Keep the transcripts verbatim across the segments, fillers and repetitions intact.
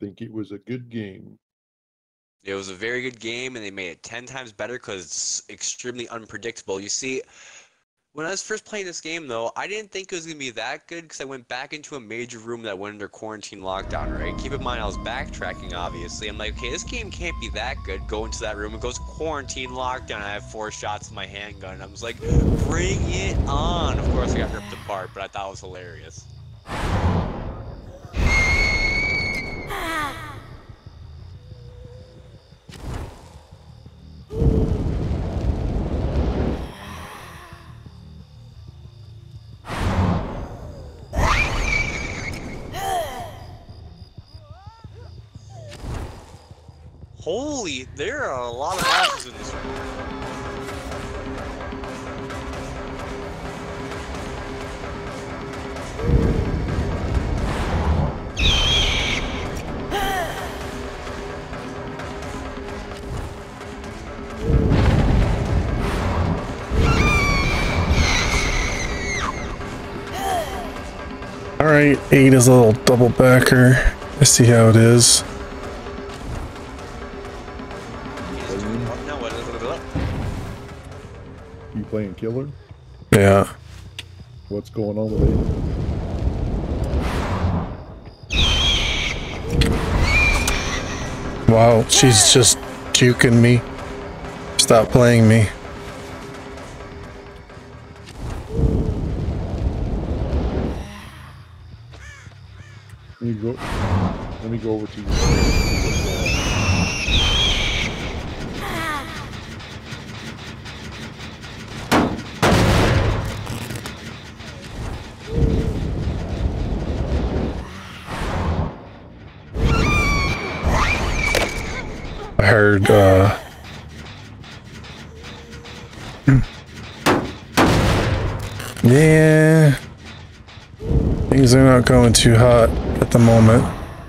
think it was a good game. It was a very good game, and they made it ten times better because it's extremely unpredictable. You see, when I was first playing this game, though, I didn't think it was going to be that good because I went back into a major room that went under quarantine lockdown, right? Keep in mind, I was backtracking, obviously. I'm like, okay, this game can't be that good. Go into that room, it goes quarantine lockdown. I have four shots in my handgun. I was like, bring it on. Of course, I got ripped apart, but I thought it was hilarious. Holy, there are a lot of bosses in this room. Alright, eight is a little double backer. Let's see how it is. You playing killer? Yeah. What's going on with it? Wow, she's just juking me. Stop playing me. Let me go. Let me go over to you. I heard, uh... yeah... things are not going too hot at the moment.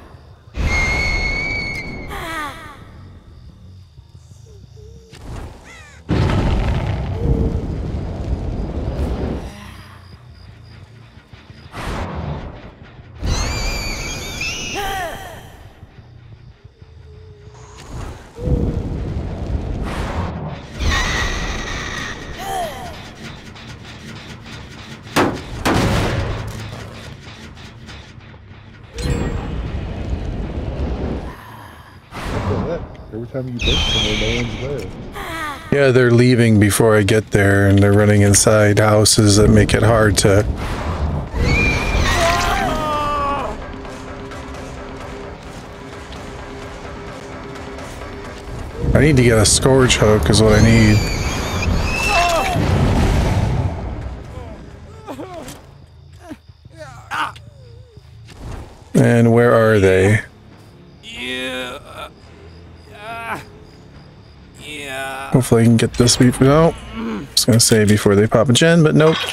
Every time you think somewhere, no one's there. Yeah, they're leaving before I get there, and they're running inside houses that make it hard to... I need to get a Scourge hook is what I need. And where are they? Hopefully I can get this before. No, I was gonna say before they pop a gen, but nope.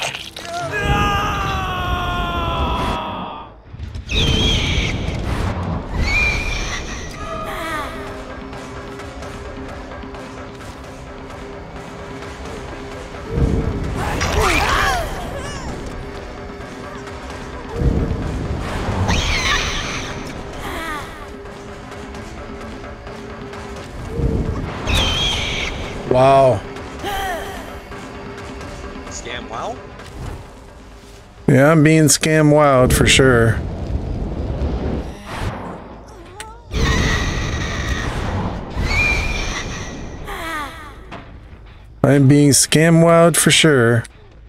Wow. Scam wow? Yeah, I'm being scam wowed for sure. I'm being scam wowed for sure.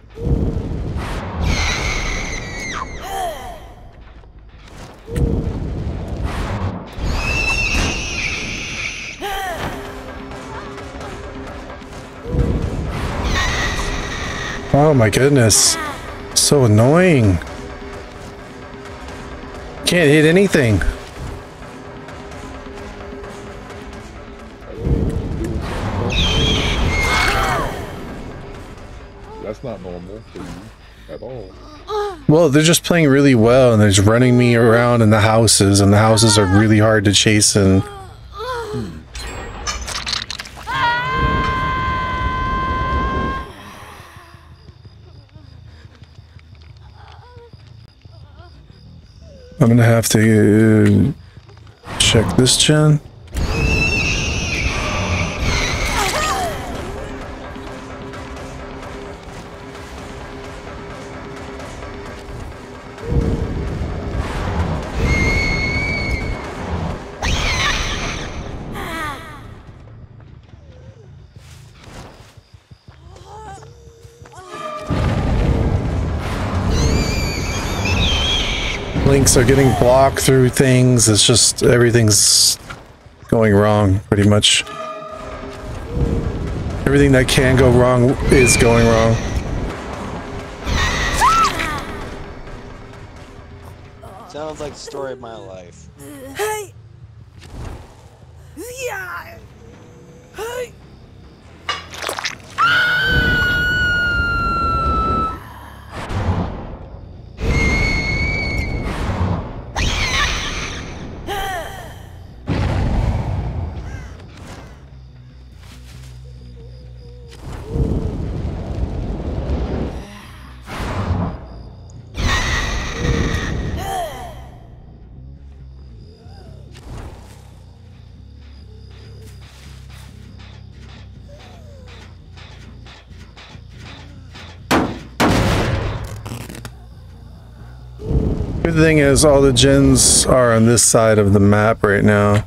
Oh my goodness. So annoying. Can't hit anything. That's not normal for you at all. Well, they're just playing really well and they're just running me around in the houses, and the houses are really hard to chase in. Hmm. I'm gonna have to uh, check this gen. Links are getting blocked through things. It's just everything's going wrong, pretty much. Everything that can go wrong is going wrong. Sounds like the story of my life. Hey! Yeah! Hey! Good thing is all the gens are on this side of the map right now.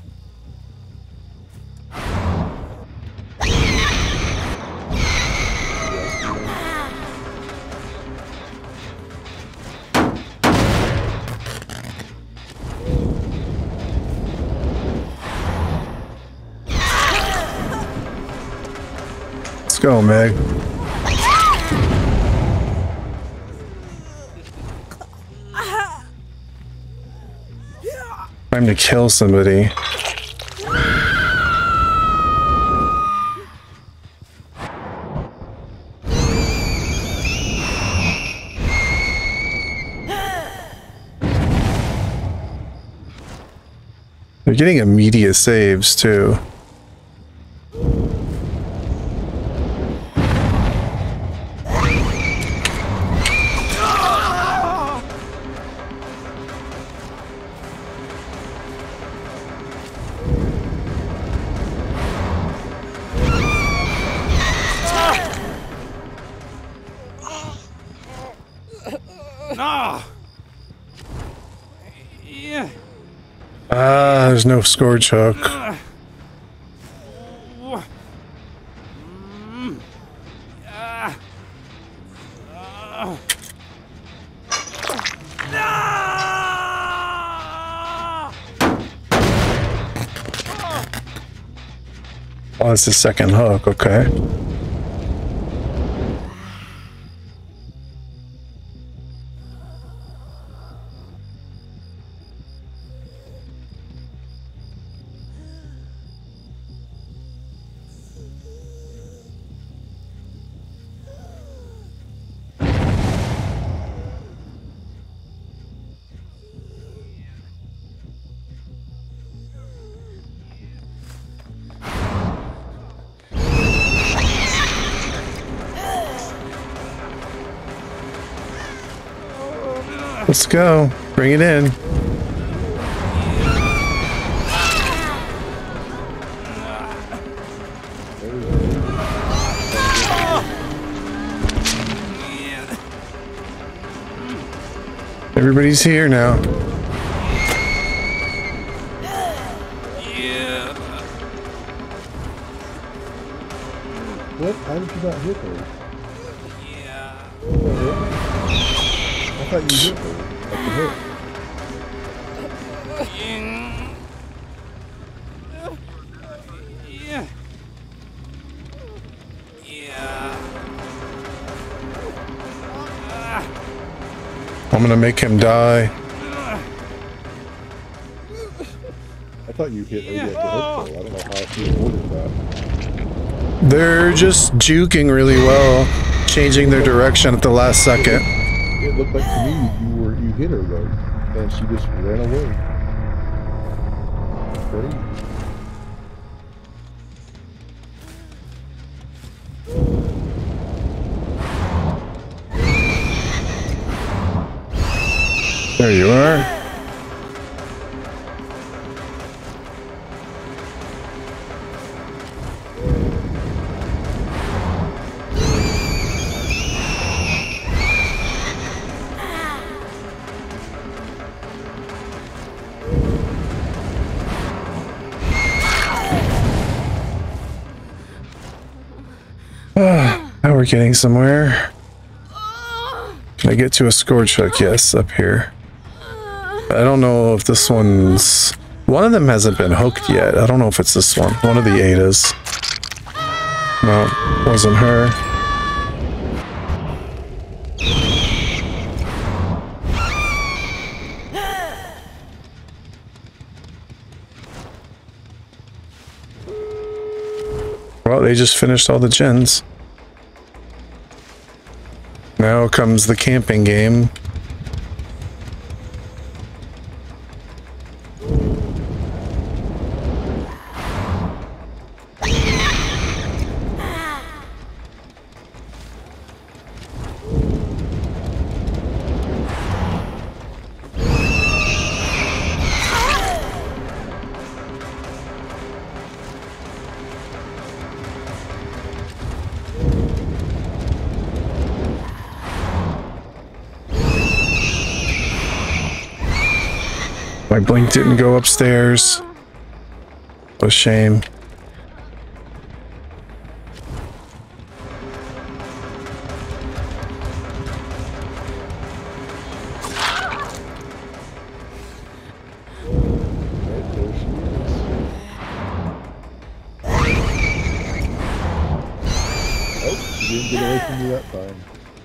Let's go, Meg. Time to kill somebody. They're getting immediate saves too. Ah, there's no scourge hook. Oh, it's the second hook, okay. Let's go. Bring it in. Everybody's here now. What? How did you not hit her? Yeah. I thought you hit her at the hook. Yeah. Yeah. I'm gonna make him die. I thought you hit her at the hook though. I don't know how she avoided that. They're just juking really well, changing their direction at the last second. It looked like to me you were you hit her though, and she just ran away. Crazy. There you are. Now we're getting somewhere. Can I get to a scourge hook? Yes, up here. I don't know if this one's... One of them hasn't been hooked yet. I don't know if it's this one. One of the Adas. No, wasn't her. Well, they just finished all the gens. Now comes the camping game. My blink didn't go upstairs. What a shame. Oh, she didn't get away from me that time.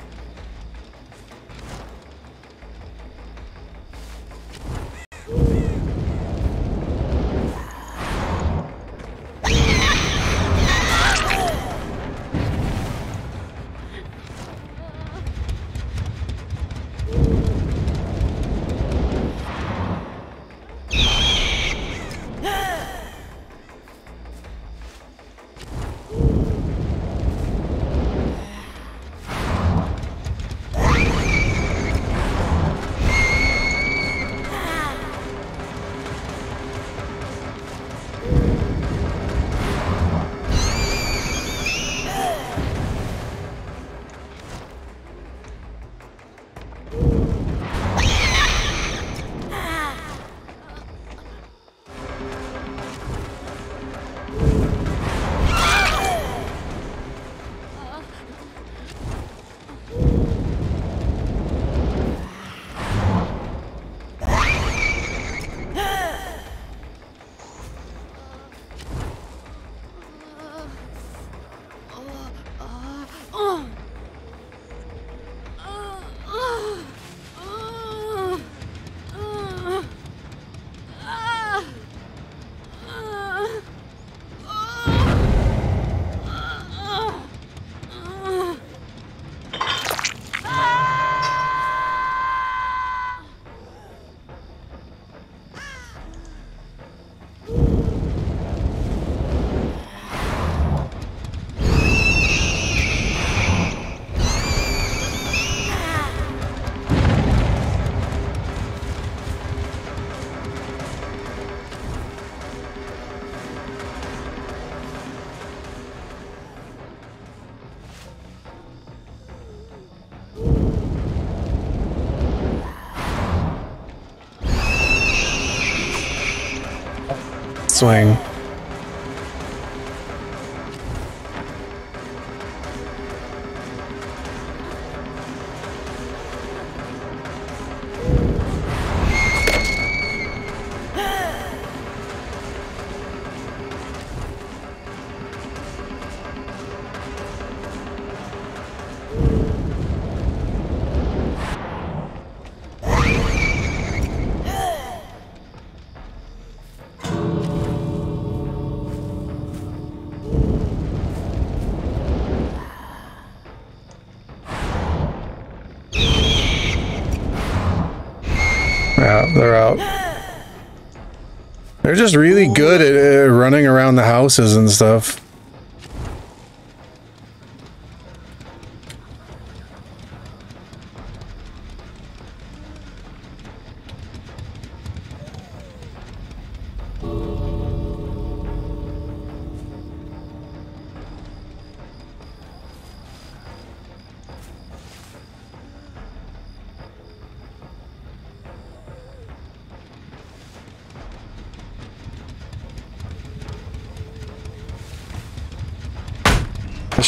Swing. Yeah, they're out. They're just really good at uh, running around the houses and stuff.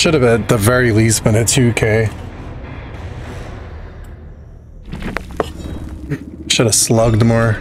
Should have at the very least been a two K. Should have slugged more.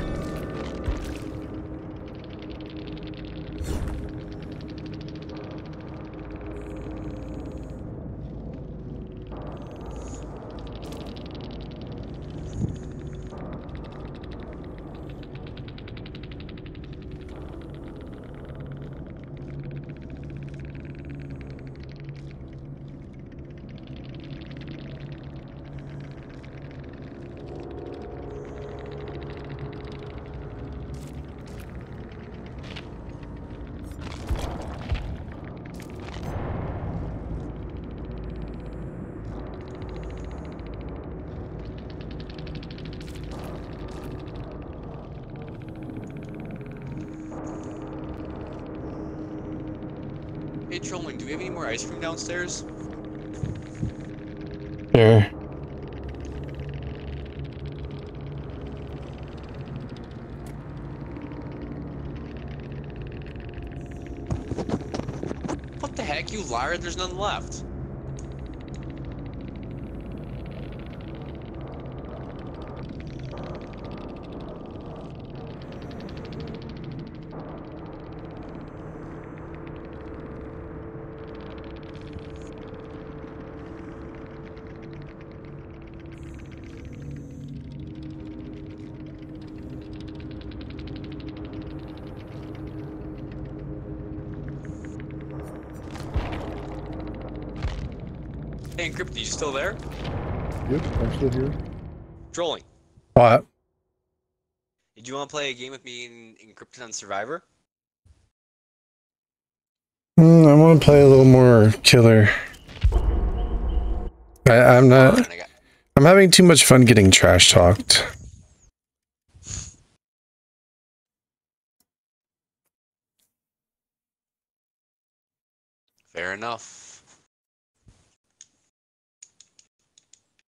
Hey, Trolling, do we have any more ice cream downstairs? Here. What the heck, you liar, there's none left. Hey, Encrypted, you still there? Yep, I'm still here. Trolling, What? did you want to play a game with me in Encrypted on Survivor? Mm, I want to play a little more killer. I, I'm not. Fine, I got- I'm having too much fun getting trash talked. Fair enough.